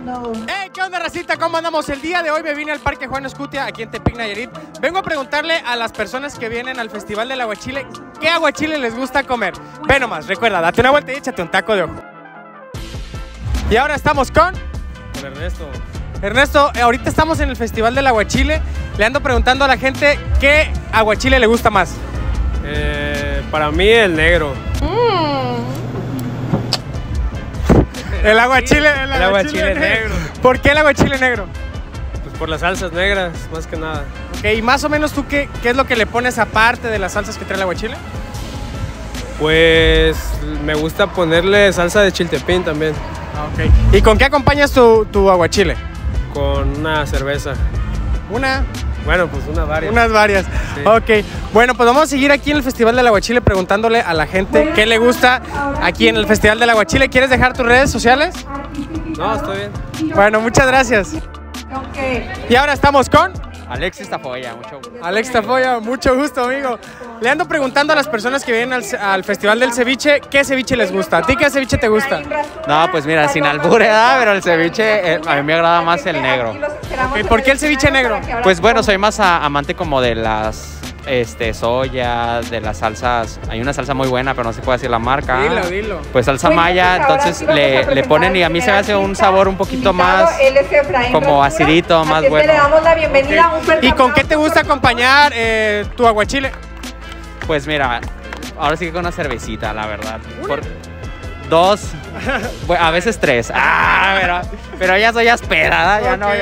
Hey, ¿qué onda, racita? ¿Cómo andamos? El día de hoy me vine al Parque Juan Escutia, aquí en Tepic, Nayarit. Vengo a preguntarle a las personas que vienen al Festival del Aguachile qué aguachile les gusta comer. Ve nomás, recuerda, date una vuelta y échate un taco de ojo. Y ahora estamos con Ernesto. Ernesto, ahorita estamos en el Festival del Aguachile. Le ando preguntando a la gente qué aguachile le gusta más. Para mí el negro. El aguachile negro. ¿Por qué el aguachile negro? Pues por las salsas negras, más que nada. Ok, y más o menos tú, ¿qué es lo que le pones aparte de las salsas que trae el aguachile? Pues me gusta ponerle salsa de chiltepín también. Ok. ¿Y con qué acompañas tu aguachile? Con una cerveza. Una. Bueno, pues varias. Unas varias. Sí. Ok. Bueno, pues vamos a seguir aquí en el Festival del Aguachile preguntándole a la gente qué le gusta aquí en el Festival del Aguachile. ¿Quieres dejar tus redes sociales? No, estoy bien. Bueno, muchas gracias. Y ahora estamos con Alexis Tafoya, mucho gusto. Alex Tafoya, mucho gusto, amigo. Le ando preguntando a las personas que vienen al Festival del Ceviche, ¿qué ceviche les gusta? ¿A ti qué ceviche te gusta? No, pues mira, sin albur, pero el ceviche, a mí me agrada más el negro. Okay, ¿por qué el ceviche negro? Pues bueno, soy más amante como de las soya, de las salsas. Hay una salsa muy buena, pero no se puede decir la marca. Dilo. Pues salsa maya, entonces le ponen y a mí se me hace un sabor un poquito más como acidito, más bueno. ¿Y con qué te gusta acompañar tu aguachile? Pues mira, ahora sí que con una cervecita, la verdad. Dos, bueno, a veces tres. Pero ya soy aspera, ya no.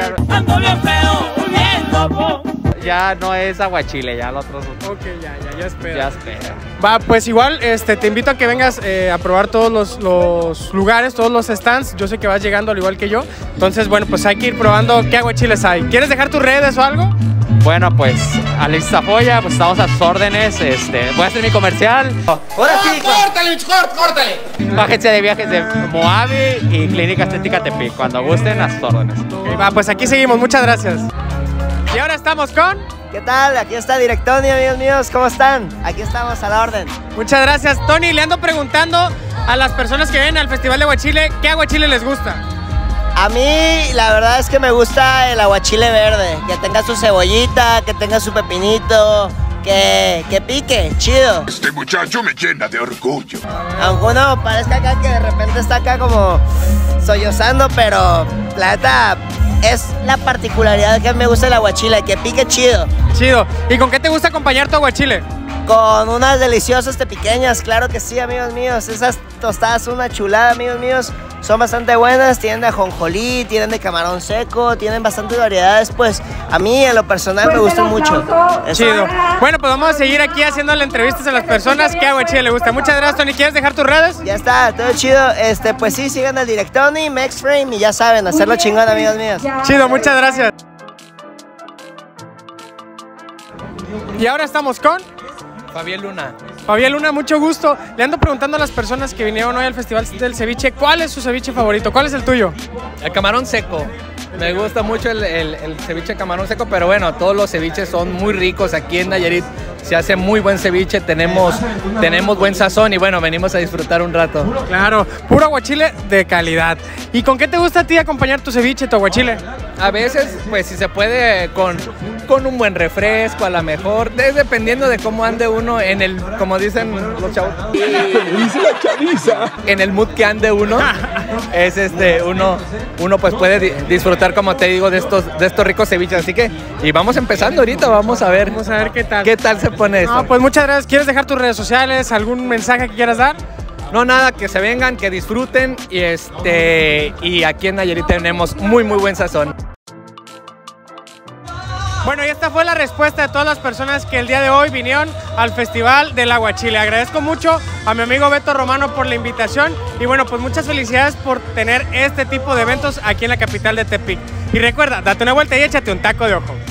Ya no es aguachile, ya los otros. Ok, ya espera. Ya espera. Va, pues igual te invito a que vengas a probar todos los lugares, todos los stands. Yo sé que vas llegando al igual que yo. Entonces, bueno, pues hay que ir probando qué aguachiles hay. ¿Quieres dejar tus redes o algo? Bueno, pues Alexis Tafoya, pues estamos a sus órdenes. Voy a hacer mi comercial. Ahora sí, córtale. Agencia de viajes de Moavi y Clínica Estética Tepic. Cuando gusten, a sus órdenes. Okay, va, pues aquí seguimos. Muchas gracias. Y ahora estamos con... ¿Qué tal? Aquí está Directoni, amigos míos. ¿Cómo están? Aquí estamos a la orden. Muchas gracias, Tony. Le ando preguntando a las personas que vienen al Festival de Aguachile qué aguachile les gusta. A mí, la verdad es que me gusta el aguachile verde. Que tenga su cebollita, que tenga su pepinito, que pique, chido. Este muchacho me llena de orgullo. Aunque uno parezca acá que de repente está acá como sollozando, pero la neta es la particularidad que me gusta el aguachile, que pique chido. Chido. ¿Y con qué te gusta acompañar tu aguachile? Con unas deliciosas tepiqueñas, claro que sí, amigos míos. Esas tostadas son una chulada, amigos míos. Son bastante buenas, tienen de ajonjolí, tienen de camarón seco, tienen bastantes variedades, pues a mí en lo personal me gustan mucho. Chido. Bueno, pues vamos a seguir aquí haciéndole entrevistas a las personas qué aguachile le gusta. Muchas gracias, Tony. ¿Quieres dejar tus redes? Ya está, todo chido. Pues sí, sigan al Directoni, MaxFrame y ya saben, hacerlo chingón, amigos míos. Chido, muchas gracias. Y ahora estamos con... Fabián Luna. Fabián Luna, mucho gusto. Le ando preguntando a las personas que vinieron hoy al Festival del Ceviche, ¿cuál es su ceviche favorito? ¿Cuál es el tuyo? El camarón seco. Me gusta mucho el ceviche de camarón seco, pero bueno, todos los ceviches son muy ricos. Aquí en Nayarit se hace muy buen ceviche, tenemos buen sazón y bueno, venimos a disfrutar un rato. Claro, puro aguachile de calidad. ¿Y con qué te gusta a ti acompañar tu ceviche, tu aguachile? A veces, pues si se puede, con un buen refresco, a lo mejor, dependiendo de cómo ande uno en el, como dicen los chavos, en el mood que ande uno, es uno pues puede disfrutar, como te digo, de estos ricos ceviches. Así que, y vamos empezando ahorita, vamos a ver qué tal se pone esto. No, pues muchas gracias. ¿Quieres dejar tus redes sociales? ¿Algún mensaje que quieras dar? No, nada, que se vengan, que disfruten y aquí en Nayarit tenemos muy buen sazón. Bueno, y esta fue la respuesta de todas las personas que el día de hoy vinieron al Festival del Aguachile. Agradezco mucho a mi amigo Beto Romano por la invitación y bueno, pues muchas felicidades por tener este tipo de eventos aquí en la capital de Tepic. Y recuerda, date una vuelta y échate un taco de ojo.